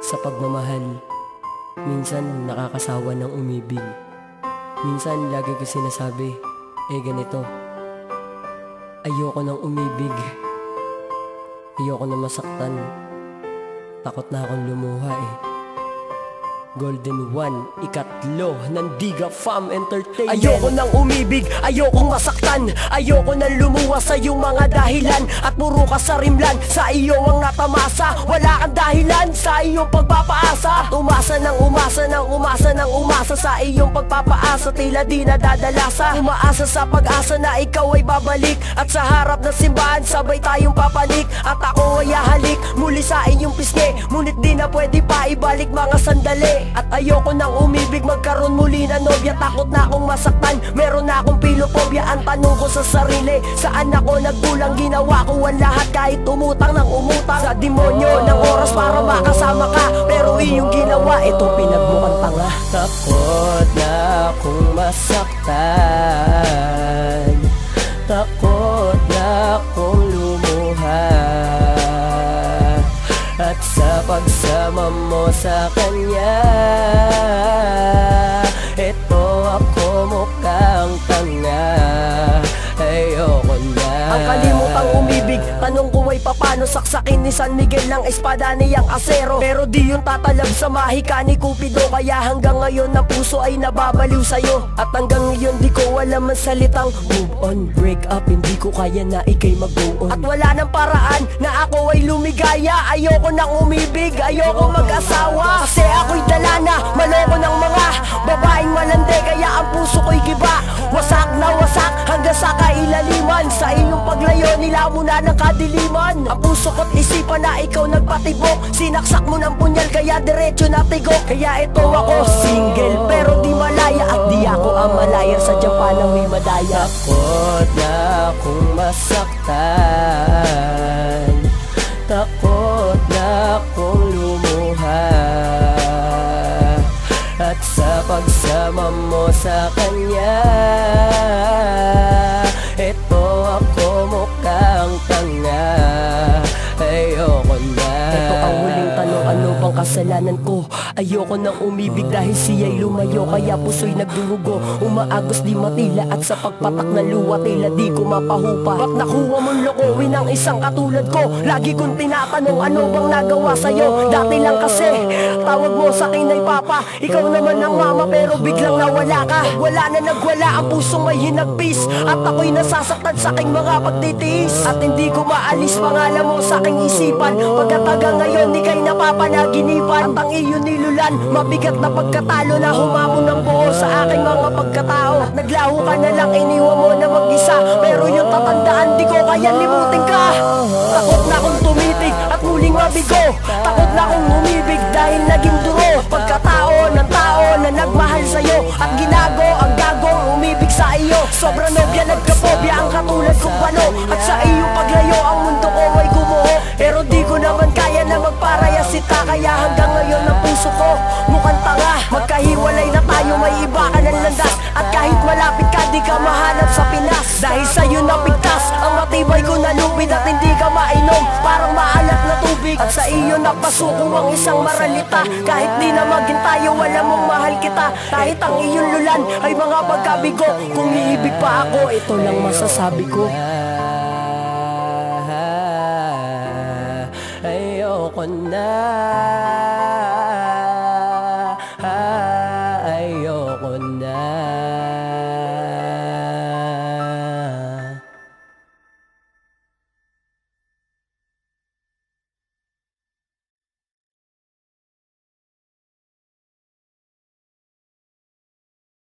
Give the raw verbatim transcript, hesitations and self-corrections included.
Sa pagmamahal, minsan nakakasawa ng umibig. Minsan lagi ko sinasabi, eh ganito, ayoko nang umibig, ayoko na masaktan, takot na akong lumuha eh. Golden One, ikatlo ng Diga Fam Entertainment. Ayoko nang umibig, ayokong masaktan, ayoko nang lumuwas sa iyong mga dahilan. At puro ka sa rimlan, sa iyo ang natamasa. Wala kang dahilan sa iyong pagpapaasa. At umasa ng umasa ng umasa ng umasa sa iyong pagpapaasa, tila di nadadalasa. Umaasa sa pag-asa na ikaw ay babalik, at sa harap ng simbahan sabay tayong papanik. At ako ay hahalik muli sa iyong pisngi, ngunit di na pwede pa ibalik mga sandali. At ayoko nang umibig, magkaroon muli na nobya. Takot na akong masaktan, meron na akong pilopobia. Ang tanong ko sa sarili, saan ako nagkulang? Ginawa ko ang lahat kahit umutang ng umutang sa demonyo ng oras para makasama ka, pero iyong ginawa, ito pinagmukhang tanga. Takot na akong masaktan, takot na akong lumuha. At sa pagsama mo sa kanya, ito ako mukhang tanga. Ayoko na. Ang kalimutang umibig, tanong ko ay papano saksakin ni San Miguel ng espada niyang asero. Pero di yung tatalab sa mahika ni Cupido, kaya hanggang ngayon ang puso ay nababaliw sa'yo. At hanggang ngayon di ko alam ang salitang move on, break up, hindi ko kaya na ikay mag-go on. At wala nang paraan na ako ay lumigaya. Ayoko nang umibig, ayoko mag-asawa, kasi ako'y dala na, maloko ng mga babaeng malande. Kaya ang puso ko'y giba, wasak na wasak hanggang sa kailaliman. Sa iyong paglayo, nila mo na ng kadiliman. Ang puso ko't isipan na ikaw nagpatibok, sinaksak mo ng punyal kaya diretso na tigok. Kaya ito ako single pero di malaya, at di ako ang malaya sa Japan na may madaya. Takot na akong masaktan, takot na akong lumuha. At sa pagsama mo sa kanya, ito ako mukhang tanga. Ayoko na. Ito ang huling tanong, ano bang kasalanan ko? Ayoko nang umibig dahil siya'y lumayo, kaya puso'y nagdurugo, umaagos di matila. At sa pagpatak na luwa, tila di ko mapahupa. Ba't nakuha mong lokohin ang isang katulad ko? Lagi kong tinatanong, ano bang nagawa sa'yo? Dati lang kasi tawag mo sa'kin ay papa, ikaw naman ang mama, pero biglang nawala ka. Wala na nagwala, ang pusong may hinagpis, at ako'y nasasaktan sa aking mga pagtitiis. At hindi ko maalis pangalan mo sa aking isipan, pagkat hanggang ngayon di kay napapanaginipan. At ang iyong nilulan, mabigat na pagkatalo na humamon ng buo sa aking mga pagkatao. At naglaho ka na lang, iniwan mo na mag-isa, pero yung tatandaan di ko kaya limutin ka. Takot na akong tumitig at muling mabigo, takot na akong umibig dahil naging duro. Pagkatao ng tao na nagmahal sa'yo, at ginago ang gagong umibig sa iyo. Sobrang nobya, nagkapobya ang katulad kong bano, at sa iyong paglayo ang mundo ko ay gumuho. Pero di ko naman kaya na magparayasita, kaya hanggang ngayon ang puso ko mukhang tanga. Magkahiwalay na tayo, may iba ka ng landas, at kahit malapit ka di ka mahanap sa Pinas. Dahil sa'yo napigtas ang matibay ko na lupid, at hindi ka mainom parang maalat na tubig. At sa iyo napasuko ang isang maralita, kahit di na maging tayo, wala mong mahal kita. Kahit ang iyong lulan ay mga pagkabigo, kung iibig pa ako, ito lang masasabi ko. Ayoko na.